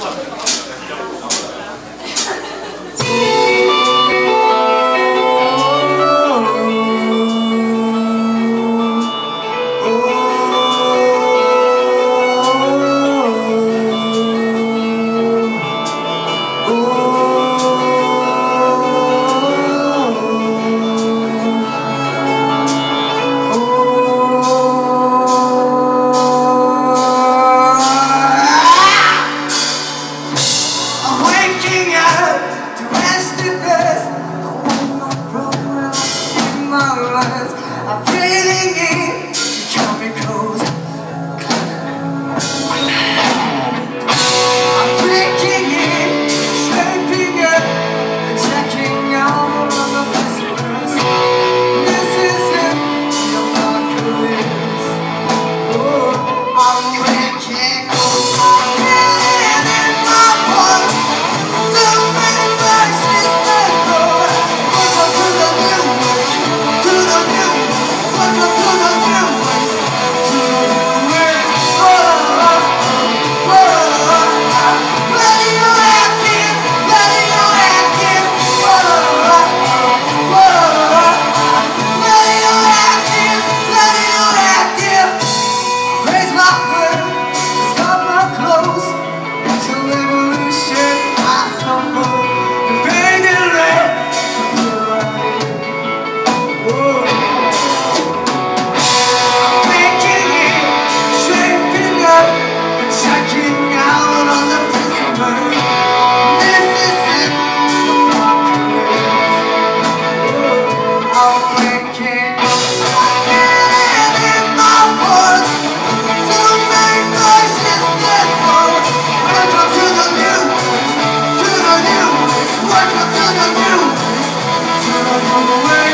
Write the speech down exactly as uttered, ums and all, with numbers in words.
I'm breathing in, you got me close. I'm breaking in, shaping up, and checking out on the visitors. This is it, your apocalypse. Oh, I'm breaking I'm feeling in my heart. The vibrations that go. Welcome to the new age, to the new age. Welcome to the new age, to the new age. Oh, oh, oh, oh. Radioactive, radioactive. Oh, oh, oh, oh. Radioactive, radioactive. Raise my hand, let's cut my clothes. It's a revolution, I stumble. The fading red, whoa. Making it, shaping up, and checking out on the prisoners. This is it, the apocalypse. Whoa. I'm breaking, I'm feeling in my pulse. To make voices that fall. Welcome to the new age, to the new age. Welcome to the new age, to the new age.